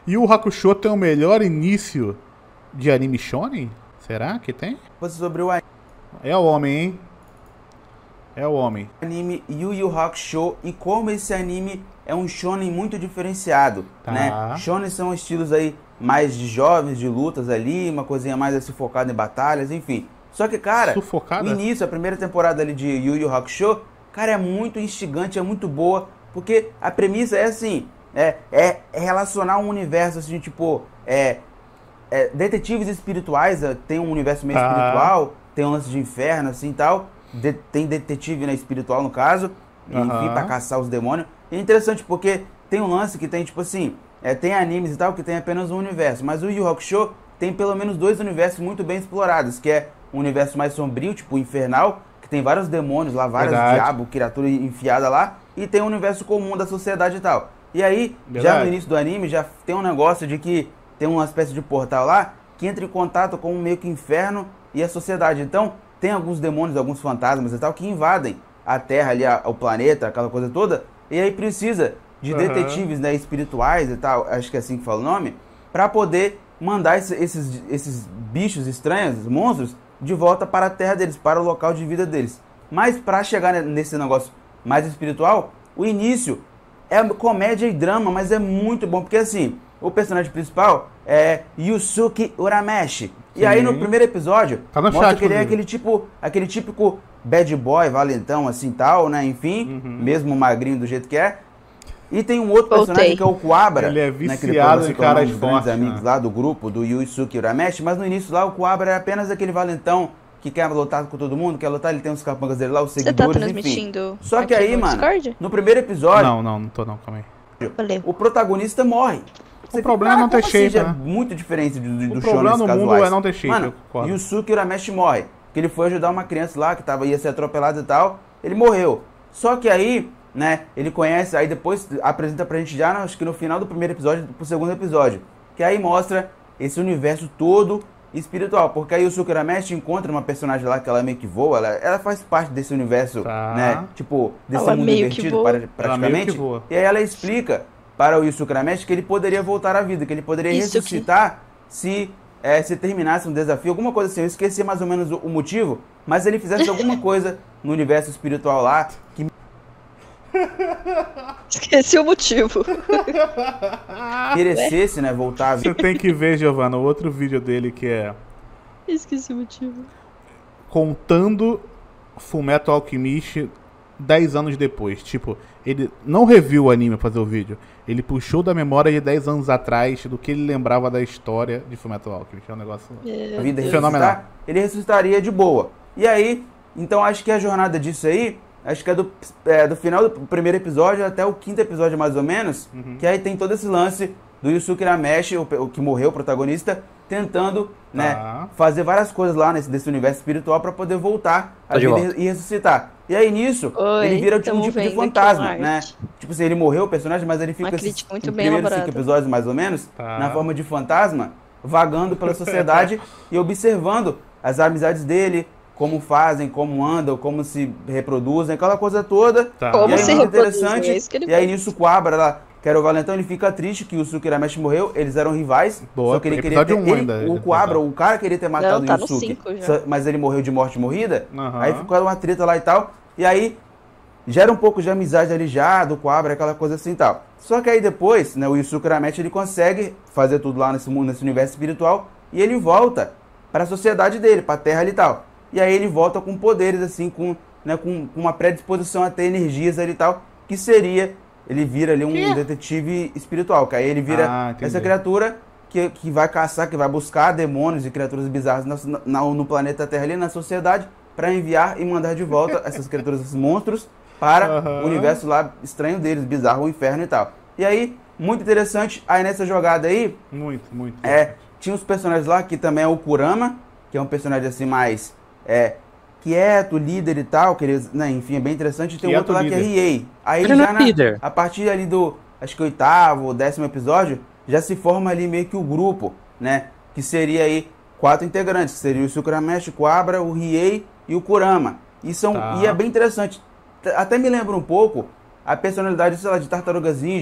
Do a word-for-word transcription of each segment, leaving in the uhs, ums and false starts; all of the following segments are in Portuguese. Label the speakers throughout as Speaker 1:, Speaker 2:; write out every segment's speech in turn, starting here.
Speaker 1: E o Hakusho tem o melhor início de anime shonen? Será que tem?
Speaker 2: Sobre o
Speaker 1: É o homem, hein? É o homem.
Speaker 2: anime Yu Yu Hakusho e como esse anime é um shonen muito diferenciado,
Speaker 1: Tá.
Speaker 2: né? Shonen são estilos aí mais de jovens, de lutas ali, uma coisinha mais assim focada em batalhas, enfim. Só que, cara,
Speaker 1: Sufocada?
Speaker 2: o início, a primeira temporada ali de Yu Yu Hakusho, cara, é muito instigante, é muito boa, porque a premissa é assim, é, é relacionar um universo assim, tipo, é, é detetives espirituais, tem um universo meio
Speaker 1: Ah.
Speaker 2: espiritual, tem um lance de inferno assim e tal, de, tem detetive, né, espiritual no caso, enfim,
Speaker 1: Aham.
Speaker 2: pra caçar os demônios. E é interessante porque tem um lance que tem, tipo assim, é, tem animes e tal que tem apenas um universo, mas o Yu Yu Hakusho tem pelo menos dois universos muito bem explorados, que é um universo mais sombrio, tipo infernal, que tem vários demônios lá, vários
Speaker 1: Verdade.
Speaker 2: diabos, criatura enfiada lá, e tem um universo comum da sociedade e tal. E aí, já
Speaker 1: Verdade.
Speaker 2: no início do anime, já tem um negócio de que tem uma espécie de portal lá, que entra em contato com o meio que inferno e a sociedade. Então, tem alguns demônios, alguns fantasmas e tal, que invadem a Terra ali, a- o planeta, aquela coisa toda, e aí precisa de
Speaker 1: Aham.
Speaker 2: detetives, né, espirituais e tal, acho que é assim que fala o nome, pra poder mandar esse- esses, esses bichos estranhos, monstros, de volta para a Terra deles, para o local de vida deles. Mas pra chegar ne- nesse negócio mais espiritual, o início é comédia e drama, mas é muito bom, porque assim, o personagem principal é Yusuke Urameshi. E aí no
Speaker 1: Sim.
Speaker 2: primeiro episódio,
Speaker 1: Tá no
Speaker 2: mostra
Speaker 1: chat,
Speaker 2: que ele é
Speaker 1: inclusive.
Speaker 2: aquele tipo, aquele típico bad boy, valentão, assim tal, né? Enfim,
Speaker 1: Uhum.
Speaker 2: mesmo magrinho do jeito que é. E tem um outro
Speaker 3: Voltei.
Speaker 2: personagem que é o Kuwabara.
Speaker 1: Ele é
Speaker 2: né, que depois
Speaker 1: viciado
Speaker 2: vai se
Speaker 1: em
Speaker 2: tornar
Speaker 1: caras
Speaker 2: um dos grandes
Speaker 1: fortes,
Speaker 2: amigos
Speaker 1: né?
Speaker 2: lá do grupo, do Yusuke Urameshi, mas no início lá o Kuwabara é apenas aquele valentão que quer lutar com todo mundo, quer lutar, ele tem os capangas dele lá, os
Speaker 3: Você tá
Speaker 2: seguidores,
Speaker 3: transmitindo
Speaker 2: enfim. Só que
Speaker 3: aqui
Speaker 2: aí,
Speaker 3: no
Speaker 2: mano,
Speaker 3: Discord?
Speaker 2: no primeiro episódio,
Speaker 1: Não, não, não tô não, calma aí.
Speaker 3: Valeu.
Speaker 2: o protagonista morre. Você
Speaker 1: problema é
Speaker 2: fica,
Speaker 1: não ter
Speaker 2: "Cara, como
Speaker 1: shape,
Speaker 2: assim? Já
Speaker 1: né?
Speaker 2: É muito diferente do, do,
Speaker 1: O
Speaker 2: do
Speaker 1: problema
Speaker 2: shonen
Speaker 1: no mundo
Speaker 2: casuais.
Speaker 1: é não ter shape, eu
Speaker 2: Mano,
Speaker 1: concordo.
Speaker 2: Yusuke Urameshi morre. Que ele foi ajudar uma criança lá que tava, ia ser atropelada e tal. Ele morreu. Só que aí, né, ele conhece, aí depois apresenta pra gente já, acho que no final do primeiro episódio, pro segundo episódio. Que aí mostra esse universo todo espiritual. Porque aí o Yusuke Urameshi encontra uma personagem lá que ela meio que voa, ela, ela faz parte desse universo,
Speaker 1: Tá.
Speaker 2: né, tipo, desse
Speaker 3: Ela
Speaker 2: mundo
Speaker 3: meio que
Speaker 2: invertido,
Speaker 3: voa.
Speaker 2: para-
Speaker 1: Ela
Speaker 2: praticamente.
Speaker 1: meio que voa.
Speaker 2: E aí ela explica para o Yusuke Urameshi que ele poderia voltar à vida, que ele poderia
Speaker 3: Isso que-
Speaker 2: ressuscitar se, é, se terminasse um desafio, alguma coisa assim. Eu esqueci mais ou menos o, o motivo, mas ele fizesse alguma coisa no universo espiritual lá que
Speaker 3: Esqueci o motivo.
Speaker 2: merecesse, né, voltar à
Speaker 1: Você
Speaker 2: vida.
Speaker 1: tem que ver, Giovanna, o outro vídeo dele que é
Speaker 3: Esqueci o motivo.
Speaker 1: contando Fullmetal Alchemist dez anos depois. Tipo, ele não reviu o anime pra fazer o vídeo. Ele puxou da memória de dez anos atrás do que ele lembrava da história de Fullmetal Alchemist. É um negócio...
Speaker 2: A vida
Speaker 1: Deus.
Speaker 2: ressuscitar,
Speaker 1: Fenomenal.
Speaker 2: ele ressuscitaria de boa. E aí, então acho que a jornada disso aí, acho que é do, é, do final do primeiro episódio até o quinto episódio mais ou menos,
Speaker 1: Uhum.
Speaker 2: que aí tem todo esse lance do Yusuke Urameshi, o, o que morreu, o protagonista, tentando, né,
Speaker 1: Tá.
Speaker 2: fazer várias coisas lá nesse desse universo espiritual para poder voltar à
Speaker 4: Tá de
Speaker 2: vida
Speaker 4: volta.
Speaker 2: e ressuscitar. E aí nisso,
Speaker 3: Oi,
Speaker 2: ele vira tipo, um
Speaker 3: tamo
Speaker 2: tipo de
Speaker 3: vendo aqui
Speaker 2: fantasma,
Speaker 3: uma
Speaker 2: né?
Speaker 3: arte.
Speaker 2: Tipo assim, ele morreu o personagem, mas ele fica
Speaker 3: Uma
Speaker 2: esses
Speaker 3: crítica muito bem
Speaker 2: primeiros cinco
Speaker 3: elaborada.
Speaker 2: episódios mais ou menos,
Speaker 1: Tá.
Speaker 2: na forma de fantasma, vagando pela sociedade e observando as amizades dele, como fazem, como andam, como se reproduzem, aquela coisa toda.
Speaker 1: Tá.
Speaker 3: Como
Speaker 2: e aí,
Speaker 3: se
Speaker 2: muito
Speaker 3: reproduzem,
Speaker 2: interessante.
Speaker 3: é isso que ele
Speaker 2: E aí
Speaker 3: faz.
Speaker 2: nisso o Kuwabara lá, que era o valentão, ele fica triste que o Yusuke Urameshi morreu, eles eram rivais,
Speaker 1: Boa,
Speaker 2: só que ele queria ter,
Speaker 1: episódio um
Speaker 2: ele,
Speaker 1: ainda,
Speaker 2: o Kuwabara, o cara queria ter matado
Speaker 3: Não, tá
Speaker 2: o
Speaker 3: no
Speaker 2: Yusuke,
Speaker 3: cinco já.
Speaker 2: só- mas ele morreu de morte morrida,
Speaker 1: Aham.
Speaker 2: aí ficou uma treta lá e tal, e aí gera um pouco de amizade ali já, do Kuwabara, aquela coisa assim e tal. Só que aí depois, né, o Yusuke Urameshi, ele consegue fazer tudo lá nesse mundo, nesse universo espiritual, e ele volta para a sociedade dele, para a Terra ali e tal. E aí ele volta com poderes, assim, com, né, com com uma predisposição a ter energias ali e tal, que seria, ele vira ali um
Speaker 1: Que?
Speaker 2: detetive espiritual, que aí ele vira
Speaker 1: Ah, entendi.
Speaker 2: essa criatura que, que vai caçar, que vai buscar demônios e criaturas bizarras na- na- no planeta Terra ali, na sociedade, para enviar e mandar de volta essas criaturas, esses monstros, para
Speaker 1: Aham.
Speaker 2: o universo lá estranho deles, bizarro, o inferno e tal. E aí, muito interessante, aí nessa jogada aí,
Speaker 1: Muito, muito.
Speaker 2: é, tinha os personagens lá, que também é o Kurama, que é um personagem assim mais é, quieto, líder e tal, que ele, né, enfim, é bem interessante. E tem
Speaker 1: Quieto,
Speaker 2: outro lá que é
Speaker 1: líder.
Speaker 2: Riei. Aí
Speaker 4: Ele não
Speaker 2: já
Speaker 4: é
Speaker 2: na-
Speaker 4: líder.
Speaker 2: a partir ali do, acho que oitavo, décimo episódio, já se forma ali meio que o grupo, né, que seria aí quatro integrantes, que seria o Sukurameshi, o Kuwabara, o Riei e o Kurama. E, são,
Speaker 1: Tá.
Speaker 2: e é bem interessante. T- Até me lembra um pouco a personalidade, sei lá, de Tartarugas Ninja,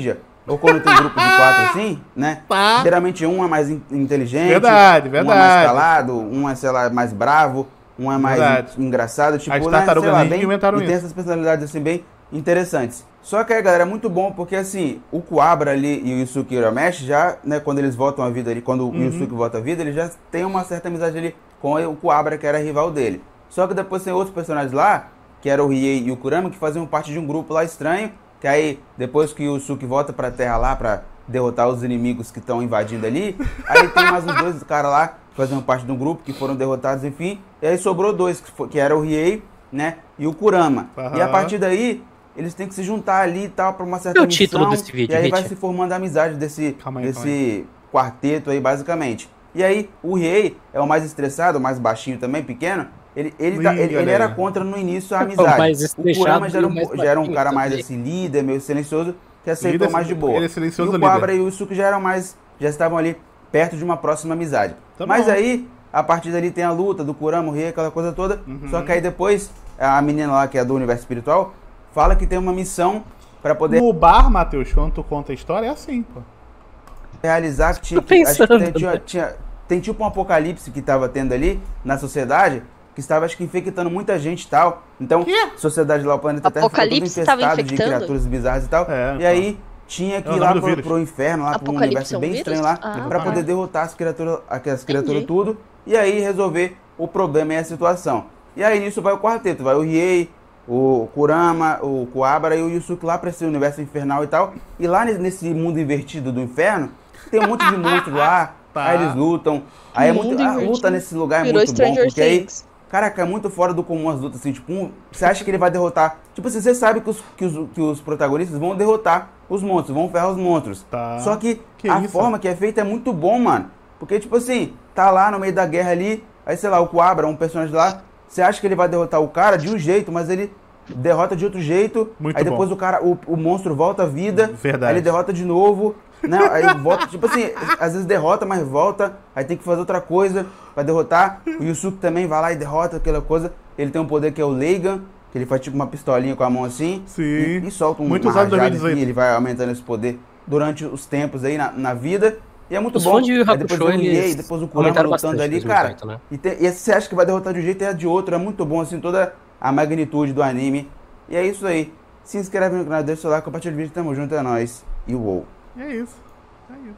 Speaker 2: ou quando tem grupo de quatro assim, né?
Speaker 1: Tá.
Speaker 2: Geralmente um é mais in- inteligente,
Speaker 1: Verdade,
Speaker 2: um é
Speaker 1: verdade.
Speaker 2: mais calado, um é, sei lá, mais bravo, um é mais
Speaker 1: Verdade.
Speaker 2: en- engraçado, tipo,
Speaker 1: As
Speaker 2: né?
Speaker 1: tartarugas
Speaker 2: Sei lá,
Speaker 1: ninja
Speaker 2: bem,
Speaker 1: inventaram
Speaker 2: e tem
Speaker 1: isso.
Speaker 2: essas personalidades assim bem interessantes. Só que aí, galera, é muito bom porque assim, o Kuwabara ali e o Yusuke Urameshi já, né, quando eles voltam a vida ali, quando
Speaker 1: Uhum.
Speaker 2: o Yusuke volta a vida, ele já tem uma certa amizade ali com o Kuwabara, que era rival dele. Só que depois tem outros personagens lá, que era o Riei e o Kurama, que faziam parte de um grupo lá estranho, que aí, depois que o Yusuke volta pra terra lá pra derrotar os inimigos que estão invadindo ali, aí tem mais uns dois caras lá, que faziam parte de um grupo, que foram derrotados, enfim, e aí sobrou dois, que, foi, que era o Riei, né, e o Kurama.
Speaker 1: Aham.
Speaker 2: E a partir daí, eles têm que se juntar ali e tal, pra uma certa
Speaker 4: Qual é o
Speaker 2: missão,
Speaker 4: título desse vídeo,
Speaker 2: e aí vai
Speaker 4: Hit?
Speaker 2: se formando a amizade desse,
Speaker 1: Calma aí, calma
Speaker 2: desse quarteto aí, basicamente. E aí, o Riei é o mais estressado, o mais baixinho também, pequeno. Ele, ele, tá-
Speaker 1: Ih,
Speaker 2: ele, ele
Speaker 1: olha
Speaker 2: era
Speaker 1: aí.
Speaker 2: contra no início a
Speaker 4: O
Speaker 2: amizade.
Speaker 4: mais
Speaker 2: O
Speaker 4: estressado
Speaker 2: Kurama já era,
Speaker 4: e o
Speaker 2: um,
Speaker 4: mais
Speaker 2: já era um
Speaker 4: baixinho
Speaker 2: cara mais
Speaker 4: também.
Speaker 2: assim, líder, meio silencioso, que aceitou
Speaker 1: Líder-
Speaker 2: mais de boa.
Speaker 1: ele é silencioso
Speaker 2: e o
Speaker 1: líder.
Speaker 2: Kuwabara e o Yusuke já eram mais, já estavam ali perto de uma próxima amizade.
Speaker 1: Tá
Speaker 2: Mas
Speaker 1: bom.
Speaker 2: aí, a partir dali tem a luta do Kurama, o Riei, aquela coisa toda.
Speaker 1: Uhum.
Speaker 2: Só que aí depois, a menina lá, que é do universo espiritual, fala que tem uma missão pra poder
Speaker 1: No bar, Matheus, quando tu conta a história, é assim, pô.
Speaker 2: realizar que tinha,
Speaker 4: Tô
Speaker 2: que, acho que
Speaker 4: pensando.
Speaker 2: tem, tinha, tinha- tem tipo um apocalipse que tava tendo ali na sociedade, que estava acho que infectando muita gente e tal. Então,
Speaker 1: Quê?
Speaker 2: a sociedade lá, o planeta Terra ficou todo
Speaker 3: Apocalipse tava
Speaker 2: infestado de
Speaker 3: infectando?
Speaker 2: criaturas bizarras e tal.
Speaker 1: É,
Speaker 2: e
Speaker 1: então.
Speaker 2: aí tinha que
Speaker 1: É o
Speaker 2: ir
Speaker 1: nome
Speaker 2: lá
Speaker 1: do
Speaker 2: pro,
Speaker 1: vírus.
Speaker 2: pro inferno, lá pro um
Speaker 3: Apocalipse
Speaker 2: universo
Speaker 3: é um
Speaker 2: bem
Speaker 3: vírus?
Speaker 2: estranho lá,
Speaker 3: Ah,
Speaker 2: pra
Speaker 1: tá.
Speaker 2: poder derrotar as criaturas, aquelas criaturas
Speaker 3: Entendi.
Speaker 2: tudo, e aí resolver o problema e a situação. E aí nisso vai o quarteto, vai o Riei, o Kurama, o Kuwabara e o Yusuke lá pra esse universo infernal e tal. E lá ne- nesse mundo invertido do inferno, tem um monte de monstros lá,
Speaker 1: Tá.
Speaker 2: aí eles lutam. Aí é
Speaker 3: Mundo
Speaker 2: muito, a
Speaker 3: invertido.
Speaker 2: luta nesse lugar é
Speaker 3: Virou
Speaker 2: muito bom,
Speaker 3: Stranger
Speaker 2: porque aí,
Speaker 3: Things.
Speaker 2: caraca, é muito fora do comum as lutas, assim, tipo, um, você acha que ele vai derrotar, tipo assim, você sabe que os, que os, que os protagonistas vão derrotar os monstros, vão ferrar os monstros.
Speaker 1: Tá.
Speaker 2: Só que,
Speaker 1: Que
Speaker 2: a
Speaker 1: isso?
Speaker 2: forma que é feita é muito bom, mano. Porque, tipo assim, tá lá no meio da guerra ali, aí, sei lá, o Kuwabara, um personagem lá, você acha que ele vai derrotar o cara de um jeito, mas ele derrota de outro jeito,
Speaker 1: Muito
Speaker 2: aí depois
Speaker 1: bom.
Speaker 2: o cara, o, o monstro volta à vida,
Speaker 1: Verdade.
Speaker 2: aí ele derrota de novo, né? Aí volta, tipo assim, às vezes derrota, mas volta, aí tem que fazer outra coisa pra derrotar. O Yusuke também vai lá e derrota aquela coisa. Ele tem um poder que é o Leigan, que ele faz tipo uma pistolinha com a mão assim.
Speaker 1: Sim.
Speaker 2: E, e solta um
Speaker 1: Muito
Speaker 2: uma
Speaker 1: usado em
Speaker 2: rajada
Speaker 1: dois mil e dezoito.
Speaker 2: assim, ele vai aumentando esse poder durante os tempos aí na, na vida. E é muito
Speaker 4: Os
Speaker 2: bom.
Speaker 4: fãs de Yu Yu
Speaker 2: Aí depois
Speaker 4: Hakusho,
Speaker 2: o Riei,
Speaker 4: eles
Speaker 2: depois o Kurama
Speaker 4: aumentaram
Speaker 2: lutando
Speaker 4: bastante
Speaker 2: ali,
Speaker 4: dois mil e
Speaker 2: cara.
Speaker 4: dezoito, né?
Speaker 2: E, tem, e você acha que vai derrotar de um jeito e é de outro. É muito bom, assim, toda a magnitude do anime. E é isso aí. Se inscreve no canal, deixa o seu like, compartilha o vídeo, tamo junto, é nóis. E uou.
Speaker 1: É isso. É isso.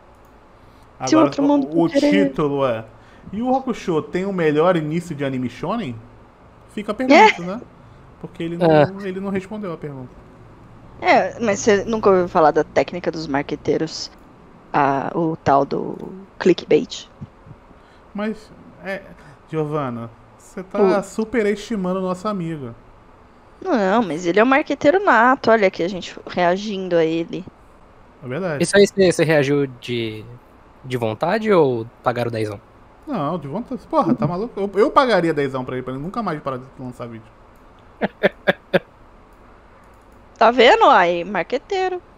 Speaker 3: Se
Speaker 1: Agora,
Speaker 3: outro mundo
Speaker 1: o, o
Speaker 3: querer.
Speaker 1: título é: E o Hakusho tem o melhor início de anime shonen? Fica a pergunta, né? Porque ele não,
Speaker 4: É.
Speaker 1: ele não respondeu a pergunta.
Speaker 3: É, mas você nunca ouviu falar da técnica dos marqueteiros? Ah, o tal do clickbait.
Speaker 1: Mas, é, Giovana, você tá
Speaker 3: Putz.
Speaker 1: superestimando o nosso amigo.
Speaker 3: Não, mas ele é um marqueteiro nato. Olha aqui a gente reagindo a ele.
Speaker 1: É verdade.
Speaker 4: Isso aí você, você reagiu de, de vontade ou pagaram dezão?
Speaker 1: Não, de vontade. Porra, tá maluco? Eu, eu pagaria dezão pra ele, pra ele nunca mais parar de lançar vídeo.
Speaker 3: Tá vendo? Aí, marqueteiro.